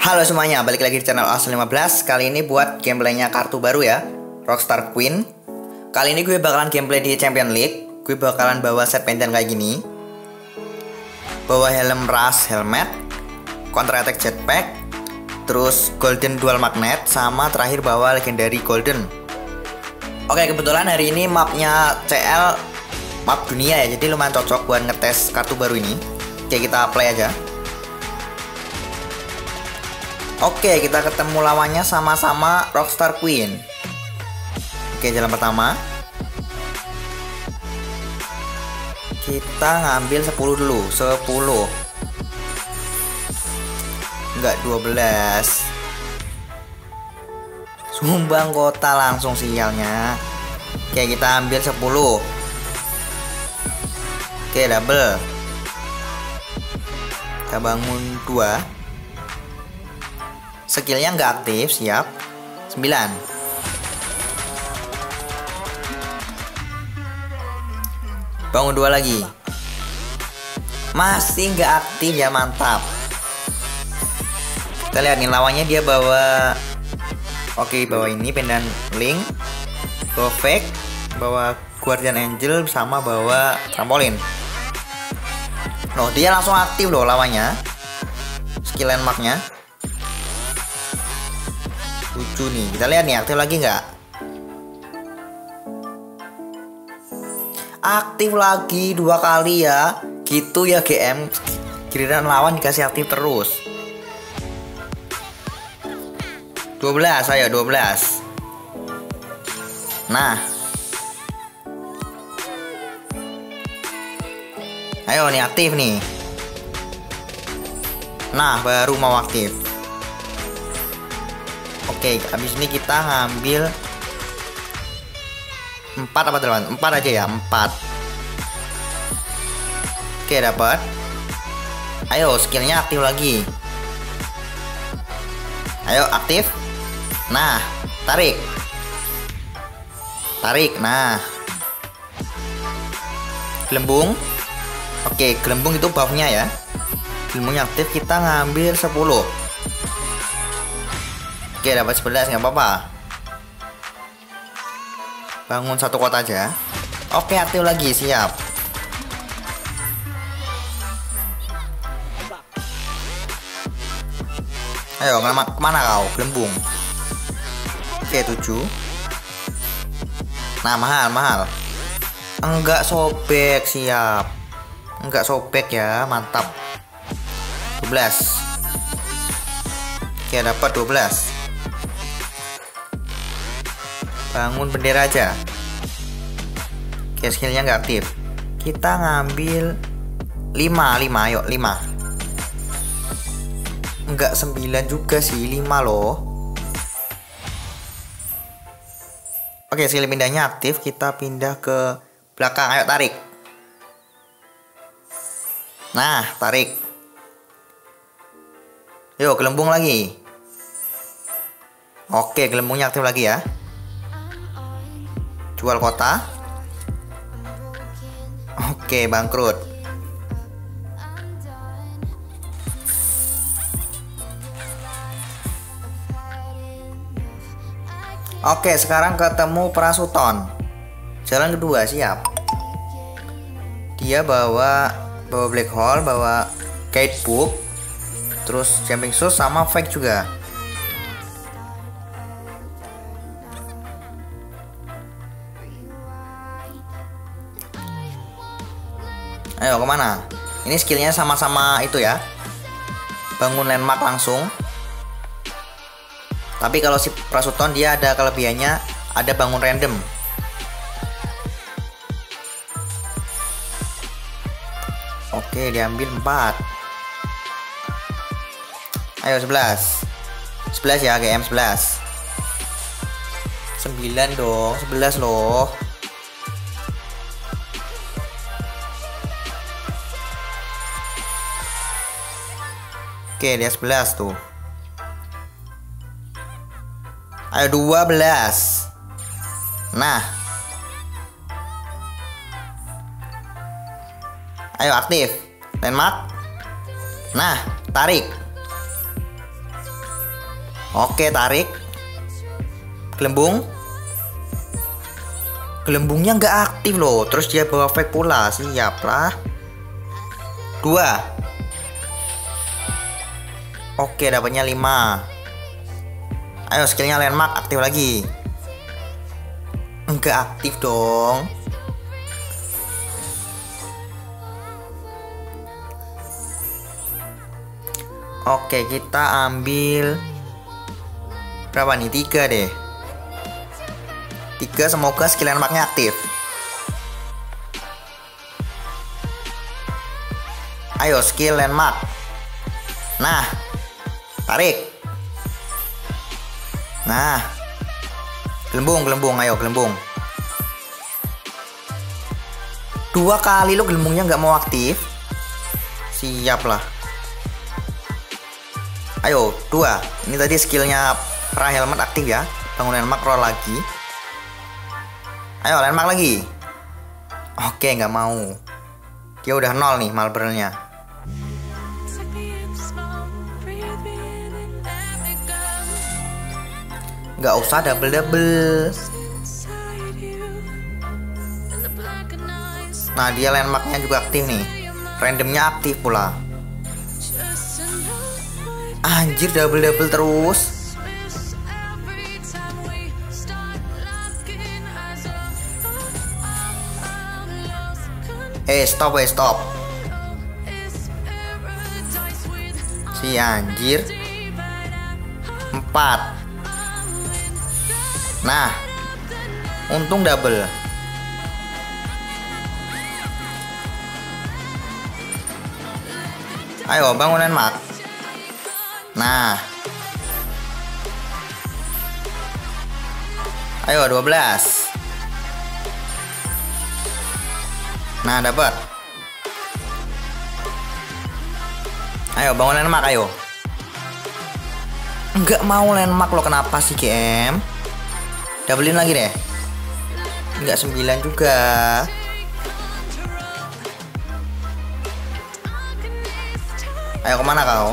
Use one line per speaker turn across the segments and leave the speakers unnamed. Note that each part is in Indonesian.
Halo semuanya, balik lagi di channel As15. Kali ini buat gameplaynya kartu baru ya, Rockstar Queen. Kali ini gue bakalan gameplay di Champion League. Gue bakalan bawa set pension kayak gini, bawa helm Rush helmet, counter attack jetpack, terus golden dual magnet, sama terakhir bawa legendary golden. Oke, kebetulan hari ini mapnya CL map dunia ya, jadi lumayan cocok buat ngetes kartu baru ini. Oke, kita play aja. Oke, kita ketemu lawannya sama-sama Rockstar Queen. Oke, jalan pertama kita ngambil 10 dulu. 10 enggak, 12. Sumbang kota langsung sialnya. Oke, kita ambil 10. Oke, double. Kita bangun 2. Skillnya nggak aktif, siap. 9. Bangun 2 lagi. Masih nggak aktif ya, mantap. Kita lihat nih lawannya, dia bawa. Oke, bawa ini pendant link, bawa fake, bawa guardian angel, sama bawa trampolin. Loh, dia langsung aktif loh lawannya. Skill landmarknya 7 nih. Kita lihat nih aktif lagi nggak? Aktif lagi 2 kali ya. Gitu ya GM. Giliran lawan dikasih aktif terus. 12, ayo 12. Nah. Ayo nih aktif nih. Nah, baru mau aktif. Oke, habis ini kita ngambil 4 apa 8? 4 aja ya, 4. Oke, dapat. Ayo, skillnya aktif lagi. Ayo, aktif. Nah, tarik. Tarik, nah. Gelembung. Oke, gelembung itu buffnya ya. Gelembungnya aktif, kita ngambil 10. Oke, dapat 11, nggak apa-apa. Bangun 1 kota aja. Oke, aktif lagi, siap. Ayo, kemana kau? Gelembung. Oke, 7. Nah, mahal. Enggak sobek, siap. Enggak sobek ya, mantap. 12. Oke, dapat 12. Bangun bendera aja. Oke, skillnya nggak aktif. Kita ngambil 5, ayo 5. Enggak 9 juga sih, 5 loh. Oke, skill pindahnya aktif. Kita pindah ke belakang, ayo tarik. Nah, tarik. Yuk, gelembung lagi. Oke, gelembungnya aktif lagi ya. Jual kota. Oke, bangkrut. Oke, sekarang ketemu Prasuton. Jalan kedua, siap. Dia bawa black hole, bawa guidebook, terus jumping shoes sama fake juga. Ayo kemana? Ini skillnya sama-sama itu ya. Bangun landmark langsung. Tapi kalau si Prasuton dia ada kelebihannya, ada bangun random. Oke, diambil 4. Ayo 11. 11 ya, GM 11. 9 dong, 11 loh. Oke, dia 11 tuh. Ayo 12. Nah. Ayo aktif. Landmark. Nah, tarik. Oke, tarik. Gelembung. Gelembungnya nggak aktif loh. Terus dia bawa fake pula. Siap lah. 2. Oke, dapatnya 5. Ayo, skillnya landmark aktif lagi. Enggak aktif dong. Oke, kita ambil berapa nih? 3 deh. 3, semoga skill landmarknya aktif. Ayo, skill landmark. Nah, tarik. Nah, gelembung, ayo gelembung. 2 kali lo gelembungnya nggak mau aktif. Siap lah. Ayo, 2. Ini tadi skillnya pra helmet aktif ya. Bangun landmark, roll lagi. Ayo, landmark lagi. Oke, nggak mau. Dia udah 0 nih Malburnnya. Nggak usah double. Nah, dia landmarknya juga aktif nih. Randomnya aktif pula. Anjir, double terus. Stop. Si anjir. 4. Nah, untung double. Ayo, bangun landmark. Nah. Ayo, 12. Nah, dapat. Ayo, bangun landmark, ayo. Enggak mau landmark lo, kenapa sih GM? Doublein lagi deh. Enggak, 9 juga. Ayo, kemana kau?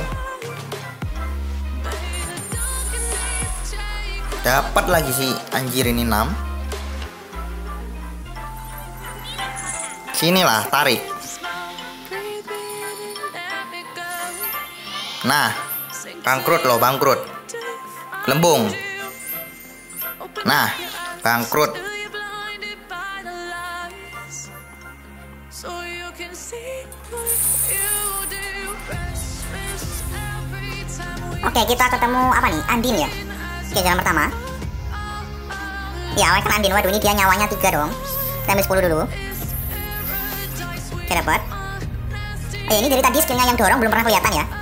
Dapat lagi sih anjir, ini 6. Sinilah, tarik. Nah, bangkrut loh, bangkrut. Gelembung. Nah, bangkrut.
Oke, kita ketemu apa nih? Andin ya? Oke, jalan pertama. Ya, awalnya kan Andin. Waduh, ini dia nyawanya 3 dong. Kita ambil 10 dulu. Oke, dapat. Oh ya, ini dari tadi skillnya yang dorong belum pernah kelihatan ya.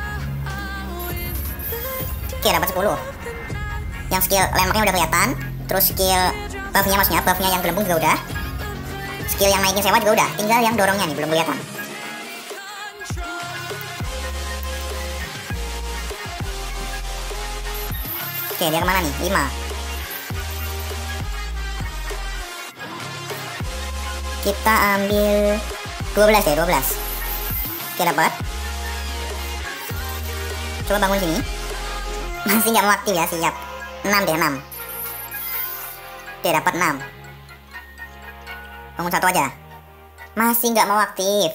Oke, dapat 10. Yang skill landmarknya udah kelihatan. Terus skill buffnya, maksudnya buffnya yang gelembung juga udah. Skill yang naikin sewa juga udah. Tinggal yang dorongnya nih, belum kelihatan. Oke, dia kemana nih? 5. Kita ambil 12 ya, 12. Oke, dapat. Coba bangun sini. Masih nggak mau aktif ya, siap. 6 deh, 6. Oke, dapat 6. Bangun 1 aja. Masih nggak mau aktif.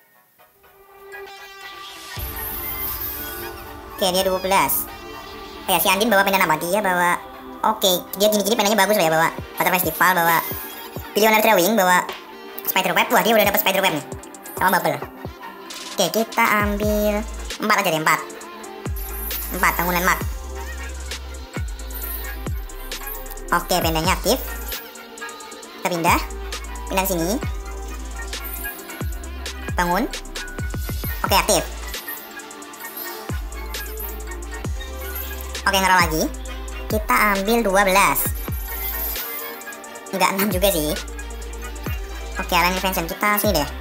Oke, dia 12. Ya, si Andin bawa pendan apa? Dia bawa... Oke, dia gini-gini pendannya bagus lah ya. Bawa Water Festival, bawa Billionaire Throwing, bawa Spider Web. Wah, dia udah dapat Spider Web nih. Sama Bubble. Oke, kita ambil 4 aja deh, 4. 4, bangun landmark. Oke, pendannya aktif. Kita pindah. Pindah sini. Bangun. Oke, aktif. Oke, ngeroll lagi. Kita ambil 12. Enggak, 6 juga sih. Oke, Alien Invention kita sini deh.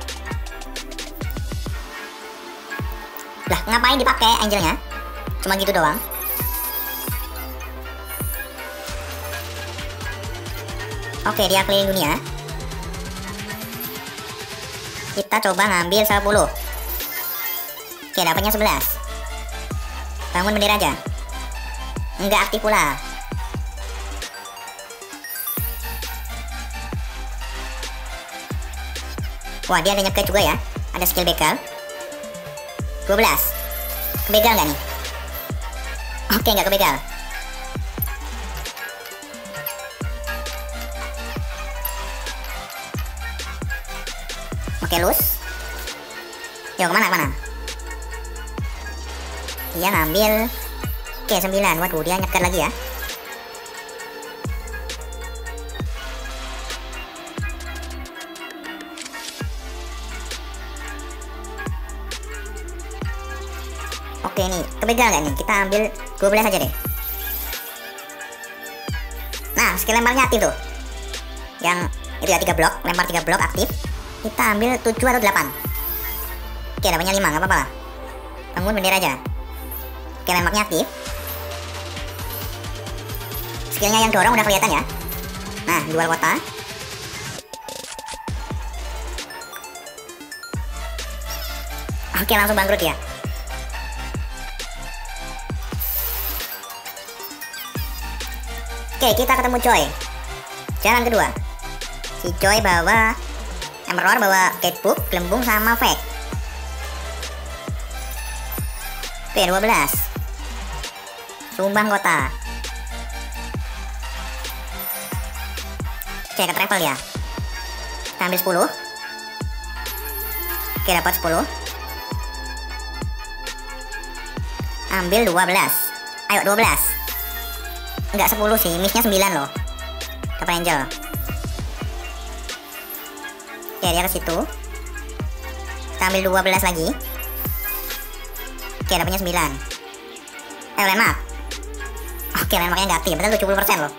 Lah, ngapain dipakai angelnya? Cuma gitu doang. Oke, dia keliling dunia. Kita coba ngambil 10. Oke, dapatnya 11. Bangun bendera aja. Enggak aktif pula. Wah, dia ada nyeket juga ya. Ada skill begal. 12. Kebegal nggak nih? Oke, nggak kebegal. Oke, lus. Yo, kemana? Dia ngambil. Oke, 9. Waduh, dia nyeket lagi ya. Oke nih, kebegal nggak nih? Kita ambil 12 aja deh. Nah, skill lemparnya aktif tuh. Yang itu ya 3 blok, lempar 3 blok aktif. Kita ambil 7 atau 8. Oke, dapatnya 5, nggak apa-apa lah. Bangun bendera aja. Oke, lemparnya aktif. Skillnya yang dorong udah kelihatan ya. Nah, jual kota. Oke, langsung bangkrut ya. Oke, kita ketemu Choi. Jalan kedua. Si Choi bawa Emperor, bawa Catbook, Gelembung, sama Fake. Oke, 12. Sumbang kota. Oke, ke travel ya. Kita ambil 10. Oke, dapat 10. Ambil 12. Ayo, 12. Enggak 10 sih, missnya 9 loh. Dapat angel. Oke, dia ke situ. Kita ambil 12 lagi. Oke, dapatnya 9. Landmark. Oke, landmarknya nggak aktif, betul 70% loh.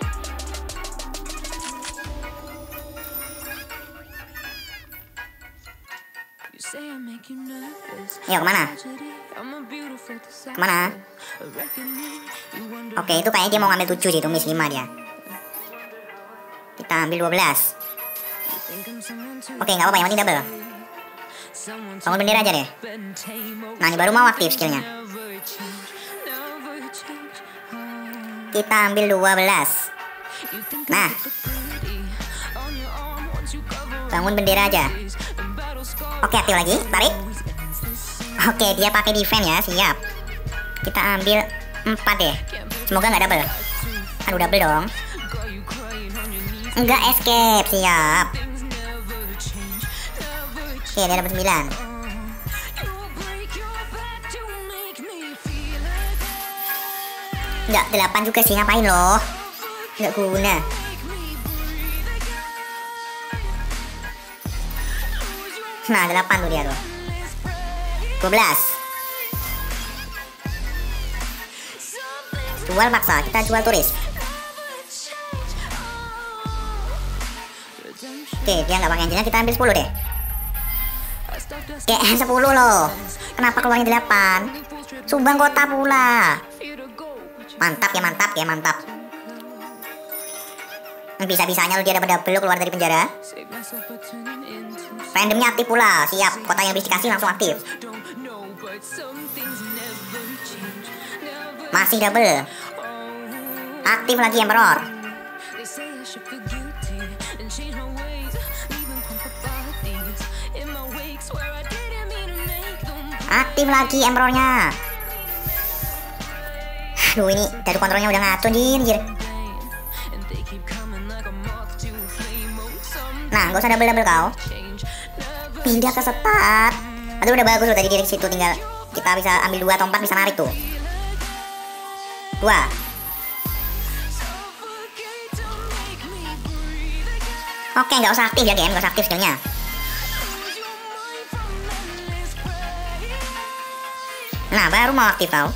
Ayo, kemana? Kemana? Oke, itu kayaknya dia mau ngambil 7 sih, itu miss 5 dia. Kita ambil 12. Oke, nggak apa-apa, yang penting double. Bangun bendera aja deh. Nah, ini baru mau aktif skillnya. Kita ambil 12. Nah, bangun bendera aja. Oke, aktif lagi, tarik. Oke, dia pakai defense ya, siap. Kita ambil 4 deh. Semoga nggak double. Aduh, double dong. Enggak, escape, siap. Oke, dia dapat 9. Enggak, 8 juga sih, ngapain loh? Enggak guna. Nah, 8 tuh dia tuh. 12. Jual paksa, kita jual turis. Oke, dia nggak pakai anjingnya, kita ambil 10 deh. Oke, 10 loh. Kenapa keluarnya 8? Sumbang kota pula. Mantap ya, mantap ya, mantap. Bisa-bisanya lu dia dapat double keluar dari penjara. Randomnya aktif pula, siap. Kota yang habis dikasih langsung aktif. Masih double. Aktif lagi Emperor. Aktif lagi Emperornya. Aduh, ini dari kontrolnya udah ngaco anjir. Nah, gak usah double kau. Pindah ke setat. Aduh, udah bagus loh tadi di situ, tinggal kita bisa ambil 2 atau 4, bisa narik tuh. 2. Oke, nggak usah aktif ya game, nggak usah aktif skillnya. Nah, baru mau aktif kau.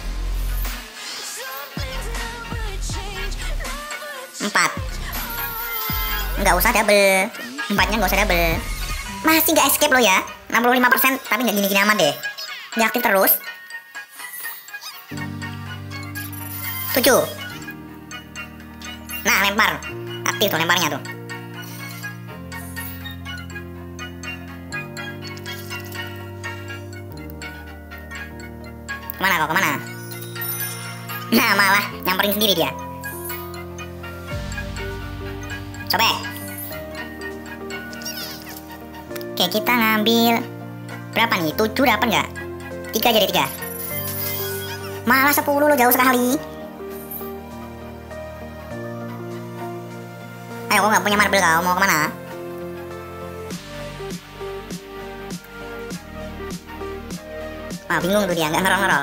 4. Nggak usah double. 4-nya nggak usah double. Masih nggak escape lo ya. 65%, tapi nggak gini-gini aman deh. Nggak aktif terus. 7. Nah, lempar. Aktif tuh lemparnya tuh. Kemana kau, kemana? Nah, malah nyamperin sendiri dia. Sobek. Oke, kita ngambil berapa nih? 7 dapat nggak? 3 jadi 3. Malah 10 lo, jauh sekali. Ayo, kok nggak punya marble kau? Mau kemana? Wah, bingung tuh dia, nggak ngerol-ngerol.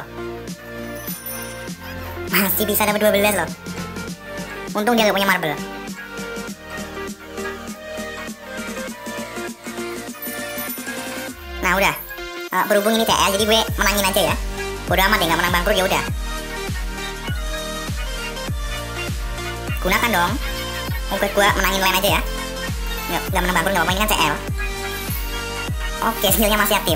Masih bisa dapat 12 loh. Untung dia nggak punya marble. Nah udah, berhubung ini TL jadi gue menangin aja ya. Udah amat ya, nggak menang bangkrut ya udah. Gunakan dong. Mungkin gue menangin lane aja ya. Nggak menang bangkrut nggak apa-apa, ini kan CL. Oke, skillnya masih aktif.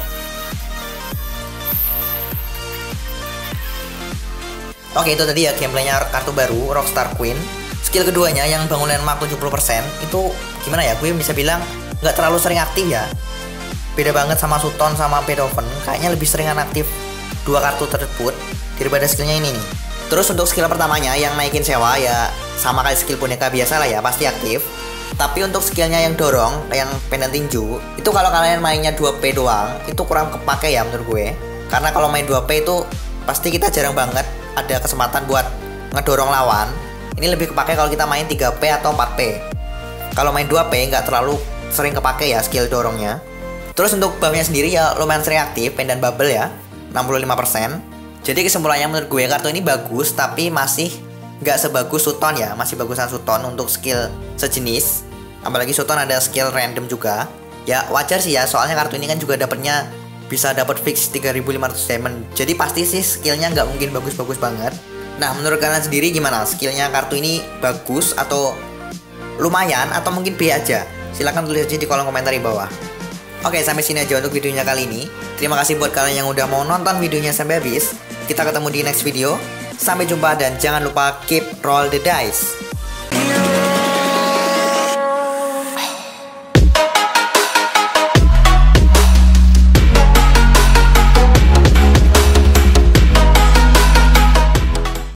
Oke, itu tadi ya gameplaynya kartu baru Rockstar Queen. Skill keduanya yang bangun landmark 70% itu gimana ya, gue bisa bilang nggak terlalu sering aktif ya. Beda banget sama Sutton sama Beethoven, kayaknya lebih seringan aktif dua kartu tersebut daripada skillnya ini nih. Terus untuk skill pertamanya yang naikin sewa ya sama kayak skill boneka biasa lah ya, pasti aktif. Tapi untuk skillnya yang dorong, yang pendant tinju, itu kalau kalian mainnya 2P doang, itu kurang kepake ya menurut gue. Karena kalau main 2P itu pasti kita jarang banget ada kesempatan buat ngedorong lawan. Ini lebih kepake kalau kita main 3P atau 4P. Kalau main 2P nggak terlalu sering kepake ya skill dorongnya. Terus untuk buffnya sendiri ya lumayan sering aktif, pendant bubble ya, 65%. Jadi kesimpulannya menurut gue kartu ini bagus, tapi masih nggak sebagus Sutton ya, masih bagusan Sutton untuk skill sejenis. Apalagi Sutton ada skill random juga. Ya wajar sih ya, soalnya kartu ini kan juga dapatnya bisa dapat fix 3500 diamond. Jadi pasti sih skillnya nggak mungkin bagus-bagus banget. Nah menurut kalian sendiri gimana? Skillnya kartu ini bagus atau lumayan atau mungkin B aja? Silahkan tulis aja di kolom komentar di bawah. Oke, sampai sini aja untuk videonya kali ini. Terima kasih buat kalian yang udah mau nonton videonya sampai habis. Kita ketemu di next video. Sampai jumpa dan jangan lupa keep roll the dice.